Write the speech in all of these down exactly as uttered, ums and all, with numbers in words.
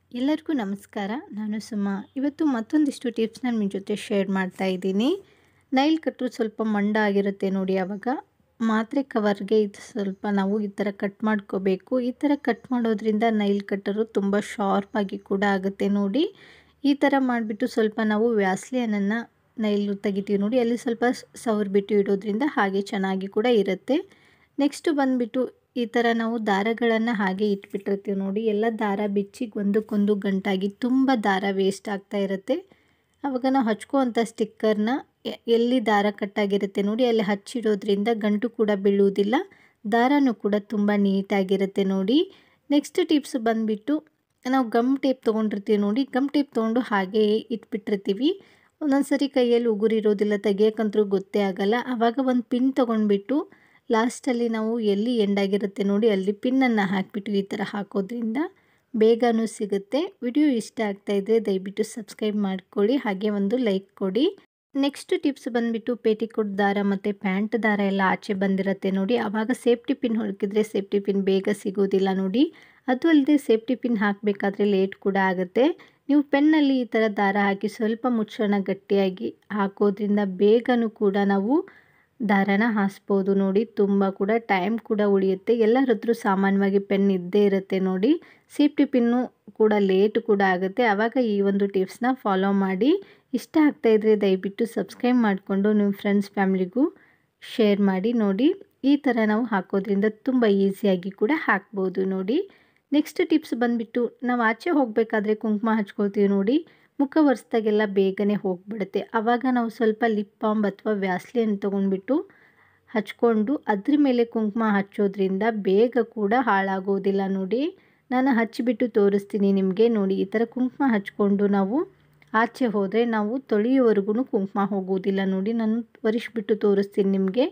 ಎಲ್ಲರಿಗೂ ನಮಸ್ಕಾರ. ನಾನು ಸುಮಾ. ಇವತ್ತು ಮತ್ತೊಂದಿಷ್ಟು ಟಿಪ್ಸ್ನ ನಿಮ್ಮ ಜೊತೆ ಶೇರ್ ಮಾಡ್ತಾ ಇದ್ದೀನಿ. ನೈಲ್ ಕಟ್ರು ಸ್ವಲ್ಪ ಮಂಡ ಆಗಿರುತ್ತೆ ನೋಡಿ, ಆವಾಗ ಮಾತ್ರೆ ಕವರ್ಗೆ ಇದು ಸ್ವಲ್ಪ ನಾವು ಈ ಥರ ಕಟ್ ಮಾಡ್ಕೋಬೇಕು. ಈ ಥರ ಕಟ್ ಮಾಡೋದ್ರಿಂದ ನೈಲ್ ಕಟ್ಟರು ತುಂಬ ಶಾರ್ಪಾಗಿ ಕೂಡ ಆಗುತ್ತೆ ನೋಡಿ. ಈ ಥರ ಮಾಡಿಬಿಟ್ಟು ಸ್ವಲ್ಪ ನಾವು ವ್ಯಾಸ್ಲಿನನ್ನು ನೈಲು ತೆಗಿತೀವಿ ನೋಡಿ, ಅಲ್ಲಿ ಸ್ವಲ್ಪ ಸವರ್ಬಿಟ್ಟು ಇಡೋದ್ರಿಂದ ಹಾಗೆ ಚೆನ್ನಾಗಿ ಕೂಡ ಇರುತ್ತೆ. ನೆಕ್ಸ್ಟು ಬಂದುಬಿಟ್ಟು ಈ ಥರ ನಾವು ದಾರಗಳನ್ನು ಹಾಗೆ ಇಟ್ಬಿಟ್ಟಿರ್ತೀವಿ ನೋಡಿ, ಎಲ್ಲ ದಾರ ಬಿಚ್ಚಿ ಒಂದಕ್ಕೊಂದು ಗಂಟಾಗಿ ತುಂಬ ದಾರ ವೇಸ್ಟ್ ಆಗ್ತಾ ಇರುತ್ತೆ. ಆವಾಗ ನಾವು ಹಚ್ಕೋವಂಥ ಸ್ಟಿಕ್ಕರ್ನ ಎಲ್ಲಿ ದಾರ ಕಟ್ಟಾಗಿರುತ್ತೆ ನೋಡಿ ಅಲ್ಲಿ ಹಚ್ಚಿಡೋದ್ರಿಂದ ಗಂಟು ಕೂಡ ಬೀಳುವುದಿಲ್ಲ, ದಾರನೂ ಕೂಡ ತುಂಬ ನೀಟಾಗಿರುತ್ತೆ ನೋಡಿ. ನೆಕ್ಸ್ಟ್ ಟಿಪ್ಸ್ ಬಂದುಬಿಟ್ಟು ನಾವು ಗಮ್ ಟೇಪ್ ತೊಗೊಂಡಿರ್ತೀವಿ ನೋಡಿ, ಗಮ್ ಟೇಪ್ ತೊಗೊಂಡು ಹಾಗೆ ಇಟ್ಬಿಟ್ಟಿರ್ತೀವಿ. ಒಂದೊಂದು ಸರಿ ಕೈಯಲ್ಲಿ ಉಗುರಿರೋದಿಲ್ಲ, ತೆಗಿಯೋಕ್ಕಂತೂ ಗೊತ್ತೇ ಆಗೋಲ್ಲ. ಆವಾಗ ಒಂದು ಪಿನ್ ತೊಗೊಂಡ್ಬಿಟ್ಟು ಲಾಸ್ಟಲ್ಲಿ ನಾವು ಎಲ್ಲಿ ಎಂಡಾಗಿರುತ್ತೆ ನೋಡಿ ಅಲ್ಲಿ ಪಿನ್ನನ್ನು ಹಾಕಿಬಿಟ್ಟು ಈ ಥರ ಹಾಕೋದ್ರಿಂದ ಬೇಗನೂ ಸಿಗುತ್ತೆ. ವಿಡಿಯೋ ಇಷ್ಟ ಆಗ್ತಾಯಿದ್ರೆ ದಯವಿಟ್ಟು ಸಬ್ಸ್ಕ್ರೈಬ್ ಮಾಡ್ಕೊಳ್ಳಿ, ಹಾಗೆ ಒಂದು ಲೈಕ್ ಕೊಡಿ. ನೆಕ್ಸ್ಟ್ ಟಿಪ್ಸ್ ಬಂದುಬಿಟ್ಟು ಪೇಟಿಕೋಟ್ ದಾರ ಮತ್ತು ಪ್ಯಾಂಟ್ ದಾರ ಎಲ್ಲ ಆಚೆ ಬಂದಿರುತ್ತೆ ನೋಡಿ, ಆವಾಗ ಸೇಫ್ಟಿ ಪಿನ್ ಹುಡುಕಿದ್ರೆ ಸೇಫ್ಟಿ ಪಿನ್ ಬೇಗ ಸಿಗೋದಿಲ್ಲ ನೋಡಿ. ಅದು ಅಲ್ಲದೆ ಸೇಫ್ಟಿ ಪಿನ್ ಹಾಕಬೇಕಾದ್ರೆ ಲೇಟ್ ಕೂಡ ಆಗುತ್ತೆ. ನೀವು ಪೆನ್ನಲ್ಲಿ ಈ ಥರ ದಾರ ಹಾಕಿ ಸ್ವಲ್ಪ ಮುಚ್ಚೋಣ ಗಟ್ಟಿಯಾಗಿ ಹಾಕೋದ್ರಿಂದ ಬೇಗನೂ ಕೂಡ ನಾವು ದಾರನ ಹಾಸ್ಬೋದು ನೋಡಿ. ತುಂಬ ಕೂಡ ಟೈಮ್ ಕೂಡ ಉಳಿಯುತ್ತೆ. ಎಲ್ಲರ ಹತ್ರ ಸಾಮಾನ್ಯವಾಗಿ ಪೆನ್ ಇದ್ದೇ ಇರುತ್ತೆ ನೋಡಿ. ಸೇಫ್ಟಿ ಪಿನ್ನು ಕೂಡ ಲೇಟ್ ಕೂಡ ಆಗುತ್ತೆ. ಆವಾಗ ಈ ಒಂದು ಟಿಪ್ಸ್ನ ಫಾಲೋ ಮಾಡಿ. ಇಷ್ಟ ಆಗ್ತಾಯಿದ್ರೆ ದಯವಿಟ್ಟು ಸಬ್ಸ್ಕ್ರೈಬ್ ಮಾಡಿಕೊಂಡು ನಿಮ್ಮ ಫ್ರೆಂಡ್ಸ್ ಫ್ಯಾಮ್ಲಿಗೂ ಶೇರ್ ಮಾಡಿ ನೋಡಿ. ಈ ಥರ ನಾವು ಹಾಕೋದ್ರಿಂದ ತುಂಬ ಈಸಿಯಾಗಿ ಕೂಡ ಹಾಕ್ಬೋದು ನೋಡಿ. ನೆಕ್ಸ್ಟ್ ಟಿಪ್ಸ್ ಬಂದುಬಿಟ್ಟು ನಾವು ಆಚೆ ಹೋಗಬೇಕಾದ್ರೆ ಕುಂಕುಮ ಹಚ್ಕೊಳ್ತೀವಿ ನೋಡಿ, ಮುಖ ಒರೆಸ್ದಾಗೆಲ್ಲ ಬೇಗನೆ ಹೋಗಿಬಿಡುತ್ತೆ. ಆವಾಗ ನಾವು ಸ್ವಲ್ಪ ಲಿಪ್ ಬಾಮ್ ಅಥವಾ ವ್ಯಾಸ್ಲಿನ್ ತೊಗೊಂಡ್ಬಿಟ್ಟು ಹಚ್ಕೊಂಡು ಅದ್ರ ಮೇಲೆ ಕುಂಕುಮ ಹಚ್ಚೋದ್ರಿಂದ ಬೇಗ ಕೂಡ ಹಾಳಾಗೋದಿಲ್ಲ ನೋಡಿ. ನಾನು ಹಚ್ಚಿಬಿಟ್ಟು ತೋರಿಸ್ತೀನಿ ನಿಮಗೆ ನೋಡಿ. ಈ ಥರ ಕುಂಕುಮ ಹಚ್ಕೊಂಡು ನಾವು ಆಚೆ ಹೋದರೆ ನಾವು ತೊಳೆಯೋವರೆಗೂ ಕುಂಕುಮ ಹೋಗೋದಿಲ್ಲ ನೋಡಿ. ನಾನು ಒರೆಸ್ಬಿಟ್ಟು ತೋರಿಸ್ತೀನಿ ನಿಮಗೆ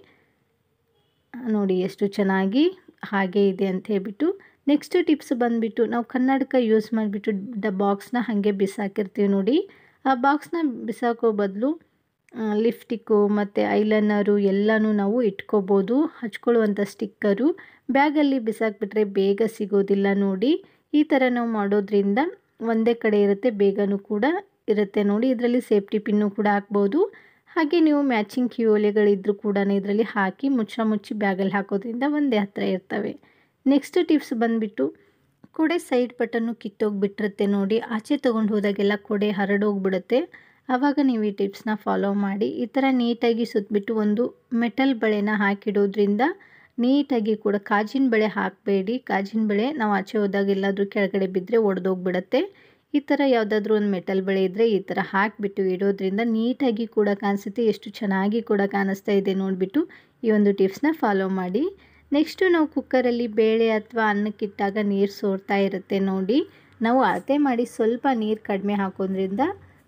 ನೋಡಿ ಎಷ್ಟು ಚೆನ್ನಾಗಿ ಹಾಗೆ ಇದೆ ಅಂತ ಹೇಳ್ಬಿಟ್ಟು. ನೆಕ್ಸ್ಟ್ ಟಿಪ್ಸ್ ಬಂದುಬಿಟ್ಟು ನಾವು ಕನ್ನಡಕ ಯೂಸ್ ಮಾಡಿಬಿಟ್ಟು ಡ ಬಾಕ್ಸ್ನ ಹಾಗೆ ಬಿಸಾಕಿರ್ತೀವಿ ನೋಡಿ, ಆ ಬಾಕ್ಸ್ನ ಬಿಸಾಕೋ ಬದಲು ಲಿಪ್ಸ್ಟಿಕ್ಕು ಮತ್ತು ಐಲೈನರು ಎಲ್ಲನೂ ನಾವು ಇಟ್ಕೋಬೋದು. ಹಚ್ಕೊಳ್ಳುವಂಥ ಸ್ಟಿಕ್ಕರು ಬ್ಯಾಗಲ್ಲಿ ಬಿಸಾಕಿಬಿಟ್ರೆ ಬೇಗ ಸಿಗೋದಿಲ್ಲ ನೋಡಿ. ಈ ಥರ ನಾವು ಮಾಡೋದ್ರಿಂದ ಒಂದೇ ಕಡೆ ಇರುತ್ತೆ, ಬೇಗನೂ ಕೂಡ ಇರುತ್ತೆ ನೋಡಿ. ಇದರಲ್ಲಿ ಸೇಫ್ಟಿ ಪಿನ್ನು ಕೂಡ ಹಾಕ್ಬೋದು. ಹಾಗೆ ನೀವು ಮ್ಯಾಚಿಂಗ್ ಕಿಯೋಲೆಗಳಿದ್ದರೂ ಕೂಡ ಇದರಲ್ಲಿ ಹಾಕಿ ಮುಚ್ಚ ಮುಚ್ಚಿ ಬ್ಯಾಗಲ್ಲಿ ಹಾಕೋದ್ರಿಂದ ಒಂದೇ ಹತ್ತಿರ ಇರ್ತವೆ. ನೆಕ್ಸ್ಟ್ ಟಿಪ್ಸ್ ಬಂದುಬಿಟ್ಟು ಕೊಡೆ ಸೈಡ್ ಬಟನ್ನು ಕಿತ್ತೋಗಿಬಿಟ್ಟಿರುತ್ತೆ ನೋಡಿ, ಆಚೆ ತೊಗೊಂಡು ಹೋದಾಗೆಲ್ಲ ಕೊಡೆ ಹರಡೋಗ್ಬಿಡುತ್ತೆ. ಆವಾಗ ನೀವು ಈ ಟಿಪ್ಸ್ನ ಫಾಲೋ ಮಾಡಿ. ಈ ಥರ ನೀಟಾಗಿ ಸುತ್ತಬಿಟ್ಟು ಒಂದು ಮೆಟಲ್ ಬಳೆನ ಹಾಕಿಡೋದ್ರಿಂದ ನೀಟಾಗಿ ಕೂಡ, ಕಾಜಿನ ಬಳೆ ಹಾಕಬೇಡಿ, ಕಾಜಿನ ಬಳೆ ನಾವು ಆಚೆ ಹೋದಾಗ ಎಲ್ಲಾದರೂ ಕೆಳಗಡೆ ಬಿದ್ದರೆ ಒಡೆದೋಗ್ಬಿಡುತ್ತೆ. ಈ ಥರ ಯಾವುದಾದ್ರೂ ಒಂದು ಮೆಟಲ್ ಬಳೆ ಇದ್ದರೆ ಈ ಥರ ಹಾಕಿಬಿಟ್ಟು ಇಡೋದ್ರಿಂದ ನೀಟಾಗಿ ಕೂಡ ಕಾಣಿಸುತ್ತೆ. ಎಷ್ಟು ಚೆನ್ನಾಗಿ ಕೂಡ ಕಾಣಿಸ್ತಾ ಇದೆ ನೋಡಿಬಿಟ್ಟು ಈ ಒಂದು ಟಿಪ್ಸ್ನ ಫಾಲೋ ಮಾಡಿ. ನೆಕ್ಸ್ಟು ನಾವು ಕುಕ್ಕರಲ್ಲಿ ಬೇಳೆ ಅಥವಾ ಅನ್ನಕ್ಕಿಟ್ಟಾಗ ನೀರು ಸೋರ್ತಾ ಇರುತ್ತೆ ನೋಡಿ, ನಾವು ಅಳತೆ ಮಾಡಿ ಸ್ವಲ್ಪ ನೀರು ಕಡಿಮೆ ಹಾಕೋದ್ರಿಂದ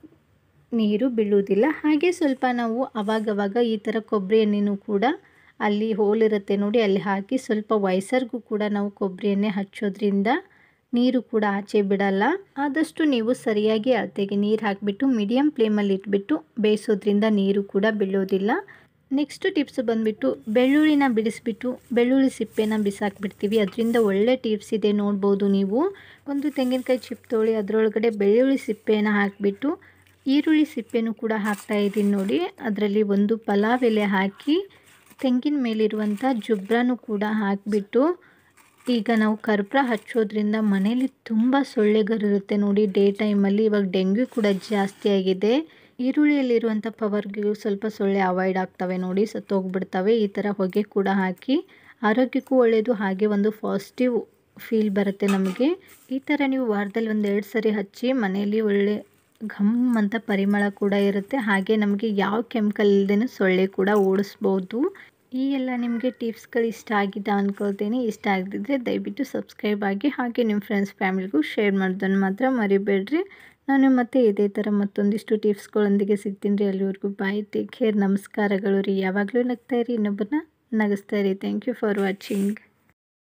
ನೀರು ಬೀಳುವುದಿಲ್ಲ. ಹಾಗೆ ಸ್ವಲ್ಪ ನಾವು ಅವಾಗವಾಗ ಈ ಥರ ಕೊಬ್ಬರಿ ಎಣ್ಣೆನೂ ಕೂಡ ಅಲ್ಲಿ ಹೋಲಿರುತ್ತೆ ನೋಡಿ ಅಲ್ಲಿ ಹಾಕಿ ಸ್ವಲ್ಪ ವಯಸ್ಸರಿಗೂ ಕೂಡ ನಾವು ಕೊಬ್ಬರಿ ಎಣ್ಣೆ ಹಚ್ಚೋದ್ರಿಂದ ನೀರು ಕೂಡ ಆಚೆ ಬಿಡಲ್ಲ. ಆದಷ್ಟು ನೀವು ಸರಿಯಾಗಿ ಅಳತೆಗೆ ನೀರು ಹಾಕಿಬಿಟ್ಟು ಮೀಡಿಯಮ್ ಫ್ಲೇಮಲ್ಲಿ ಇಟ್ಬಿಟ್ಟು ಬೇಯಿಸೋದ್ರಿಂದ ನೀರು ಕೂಡ ಬೀಳೋದಿಲ್ಲ. ನೆಕ್ಸ್ಟ್ ಟಿಪ್ಸ್ ಬಂದುಬಿಟ್ಟು ಬೆಳ್ಳುಳ್ಳಿನ ಬಿಡಿಸ್ಬಿಟ್ಟು ಬೆಳ್ಳುಳ್ಳಿ ಸಿಪ್ಪೆನ ಬಿಸಾಕಿಬಿಡ್ತೀವಿ, ಅದರಿಂದ ಒಳ್ಳೆ ಟಿಪ್ಸ್ ಇದೆ ನೋಡ್ಬೋದು ನೀವು. ಒಂದು ತೆಂಗಿನಕಾಯಿ ಚಿಪ್ ತೊಗೊಳ್ಳಿ, ಅದರೊಳಗಡೆ ಬೆಳ್ಳುಳ್ಳಿ ಸಿಪ್ಪೆನ ಹಾಕಿಬಿಟ್ಟು ಈರುಳ್ಳಿ ಸಿಪ್ಪೆನೂ ಕೂಡ ಹಾಕ್ತಾಯಿದ್ದೀನಿ ನೋಡಿ. ಅದರಲ್ಲಿ ಒಂದು ಪಲಾವ್ ಎಲೆ ಹಾಕಿ ತೆಂಗಿನ ಮೇಲಿರುವಂಥ ಜುಬ್ರನೂ ಕೂಡ ಹಾಕಿಬಿಟ್ಟು ಈಗ ನಾವು ಕರ್ಪೂರ ಹಚ್ಚೋದ್ರಿಂದ ಮನೇಲಿ ತುಂಬ ಸೊಳ್ಳೆಗಳಿರುತ್ತೆ ನೋಡಿ ಡೇ ಟೈಮಲ್ಲಿ. ಇವಾಗ ಡೆಂಗ್ಯೂ ಕೂಡ ಜಾಸ್ತಿ ಆಗಿದೆ. ಈರುಳ್ಳಿಯಲ್ಲಿರುವಂಥ ಪವರ್ಗೆ ಸ್ವಲ್ಪ ಸೊಳ್ಳೆ ಅವಾಯ್ಡ್ ಆಗ್ತವೆ ನೋಡಿ, ಸತ್ತೋಗ್ಬಿಡ್ತವೆ. ಈ ಥರ ಹೊಗೆ ಕೂಡ ಹಾಕಿ ಆರೋಗ್ಯಕ್ಕೂ ಒಳ್ಳೆಯದು, ಹಾಗೆ ಒಂದು ಪಾಸಿಟಿವ್ ಫೀಲ್ ಬರುತ್ತೆ ನಮಗೆ. ಈ ಥರ ನೀವು ವಾರದಲ್ಲಿ ಒಂದು ಎರಡು ಸರಿ ಹಚ್ಚಿ ಮನೆಯಲ್ಲಿ ಒಳ್ಳೆ ಘಮ್ ಅಂತ ಪರಿಮಳ ಕೂಡ ಇರುತ್ತೆ. ಹಾಗೆ ನಮಗೆ ಯಾವ ಕೆಮಿಕಲ್ ಇಲ್ಲದೇ ಸೊಳ್ಳೆ ಕೂಡ ಓಡಿಸ್ಬೋದು. ಈ ಎಲ್ಲ ನಿಮಗೆ ಟಿಪ್ಸ್ಗಳು ಇಷ್ಟ ಆಗಿದೆ ಅಂದ್ಕೊಳ್ತೀನಿ. ಇಷ್ಟ ಆಗದಿದ್ದರೆ ದಯವಿಟ್ಟು ಸಬ್ಸ್ಕ್ರೈಬ್ ಆಗಿ, ಹಾಗೆ ನಿಮ್ಮ ಫ್ರೆಂಡ್ಸ್ ಫ್ಯಾಮಿಲಿಗೂ ಶೇರ್ ಮಾಡೋದನ್ನು ಮಾತ್ರ ಮರಿಬೇಡ್ರಿ. ನಾನು ಮತ್ತೆ ಇದೇ ಥರ ಮತ್ತೊಂದಿಷ್ಟು ಟಿಪ್ಸ್ಗಳೊಂದಿಗೆ ಸಿಗ್ತೀನಿ ರೀ. ಅಲ್ಲಿವರೆಗೂ ಬಾಯ್, ಟೇಕ್ ಕೇರ್, ನಮಸ್ಕಾರಗಳು ರೀ. ಯಾವಾಗಲೂ ನಗ್ತಾಯಿರಿ, ಇನ್ನೊಬ್ಬರನ್ನ ನಗಿಸ್ತಾಯಿರಿ. Thank you for watching.